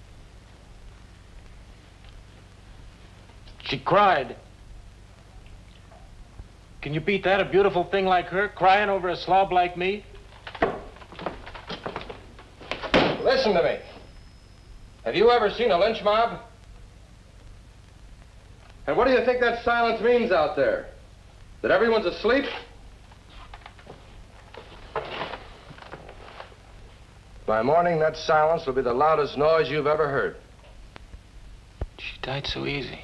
She cried. Can you beat that, a beautiful thing like her, crying over a slob like me? Listen to me. Have you ever seen a lynch mob? And what do you think that silence means out there? That everyone's asleep? By morning, that silence will be the loudest noise you've ever heard. She died so easy.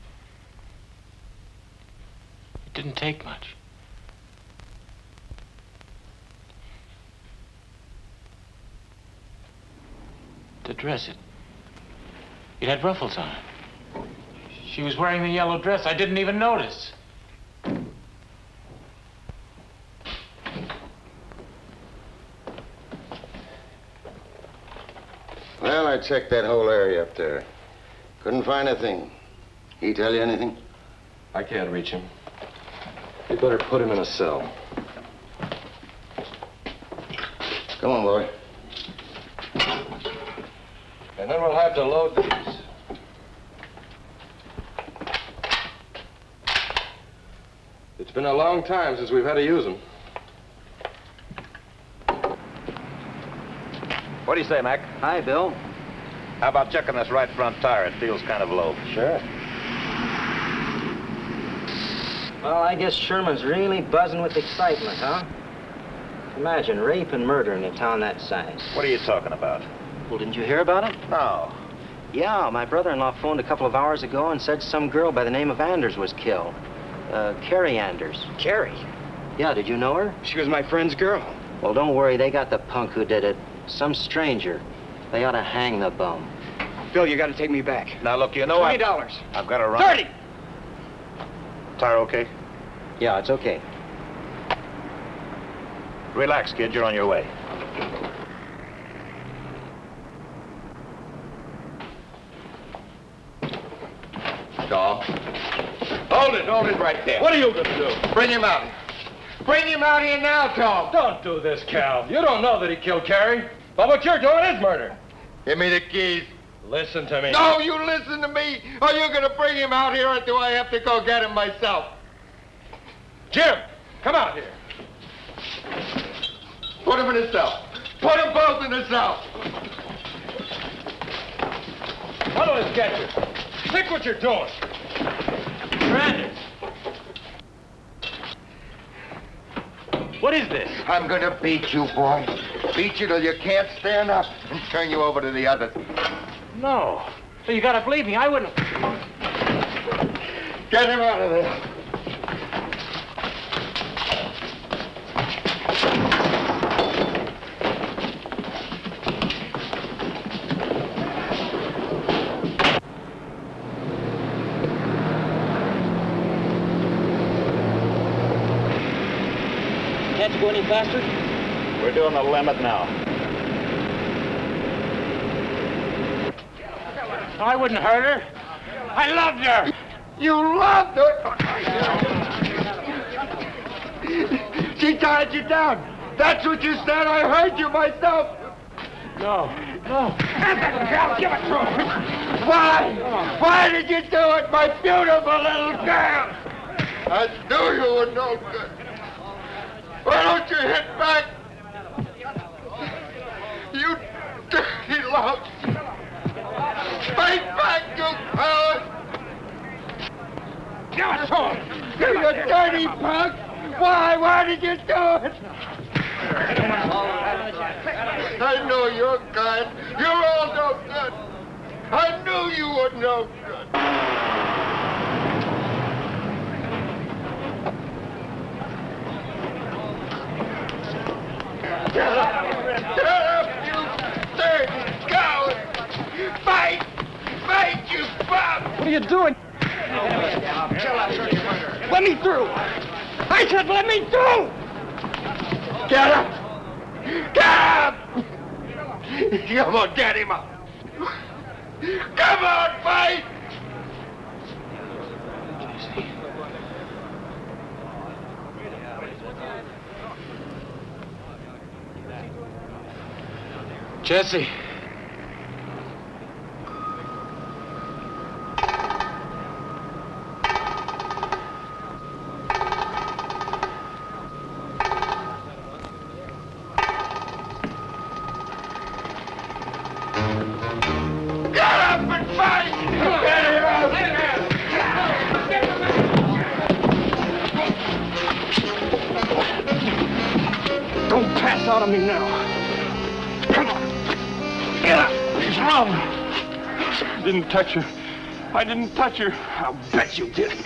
It didn't take much. To dress it. It had ruffles on it. She was wearing the yellow dress. I didn't even notice. Well, I checked that whole area up there. Couldn't find a thing. He tell you anything? I can't reach him. You better put him in a cell. Come on, boy. And then we'll have to load these. It's been a long time since we've had to use them. What do you say, Mac? Hi, Bill. How about checking this right front tire? It feels kind of low. Sure. Well, I guess Sherman's really buzzing with excitement, huh? Imagine rape and murder in a town that size. What are you talking about? Well, didn't you hear about it? No. Yeah, my brother-in-law phoned a couple of hours ago and said some girl by the name of Anders was killed. Uh, Carrie Anders. Carrie? Yeah, did you know her? She was my friend's girl. Well, don't worry, they got the punk who did it. Some stranger. They ought to hang the bum. Bill, you got to take me back. Now, look, you know Twenty dollars. I've, I've got to run. Thirty! Tire okay? Yeah, it's okay. Relax, kid. You're on your way. Tom. Hold it, hold it right there. What are you going to do? Bring him out. Bring him out here now, Tom. Don't do this, Cal. You don't know that he killed Carrie. But what you're doing is murder. Give me the keys. Listen to me. No, you listen to me. Are you going to bring him out here, or do I have to go get him myself? Jim, come out here. Put him in his cell. Put them both in his cell. How do this get you? Think what you're doing. Anders. What is this? I'm going to beat you, boy. Beat you till you can't stand up and turn you over to the others. No. You gotta believe me. I wouldn't. Get him out of there. Can't you go any faster? We're doing the limit now. I wouldn't hurt her. I loved her. You loved her? She tied you down. That's what you said. I heard you myself. No, no. Give it to her. Why? Why did you do it, my beautiful little girl? I knew you were no good. Why don't you hit back? You dirty lout. Fight back, you coward. Give it to him! You dirty punk! Why? Why did you do it? I know your kind. You're all no good. I knew you were no good. Get up! Get up, you dirty coward! Fight! Fight, you bum! What are you doing? Let me through! I said let me through! Get up! Get up! Come on, get him up! Come on, fight! Jesse. Don't pass out on me now. Come on. Get up. What's wrong? I didn't touch her. I didn't touch her. I'll bet you did.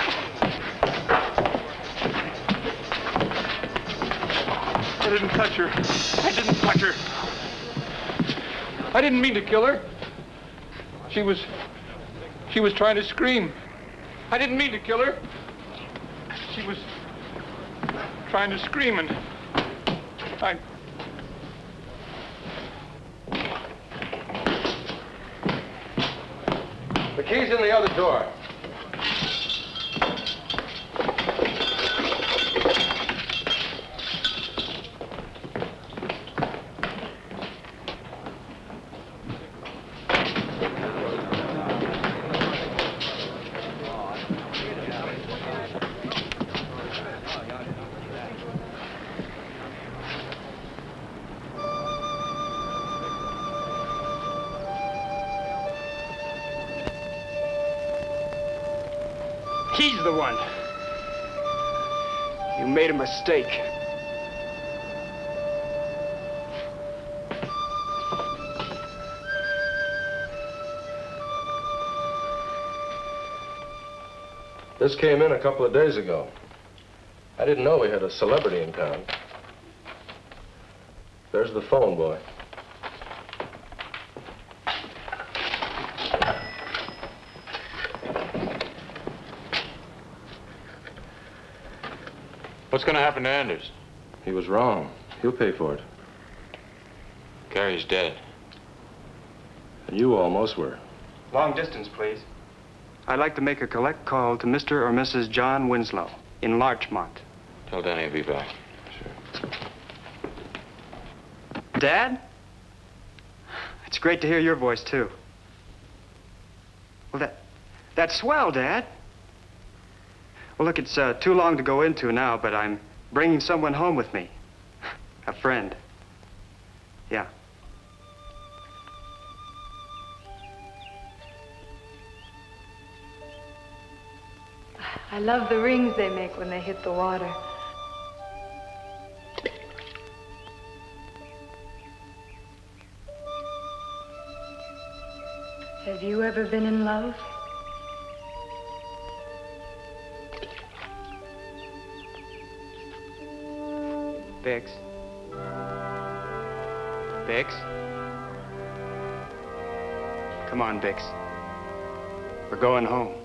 I didn't touch her. I didn't touch her. I didn't mean to kill her. She was... She was trying to scream. I didn't mean to kill her. She was trying to scream and I... The key's in the other door. He's the one. You made a mistake. This came in a couple of days ago. I didn't know we had a celebrity in town. There's the phone, boy. What's going to happen to Anders? He was wrong. He'll pay for it. Carrie's dead. And you almost were. Long distance, please. I'd like to make a collect call to Mister or Missus John Winslow in Larchmont. Tell Danny he'll be back. Sure. Dad? It's great to hear your voice, too. Well, that... that's swell, Dad. Well, look, it's uh, too long to go into now, but I'm bringing someone home with me. A friend. Yeah. I love the rings they make when they hit the water. Have you ever been in love? Bix. Bix? Come on, Bix. We're going home.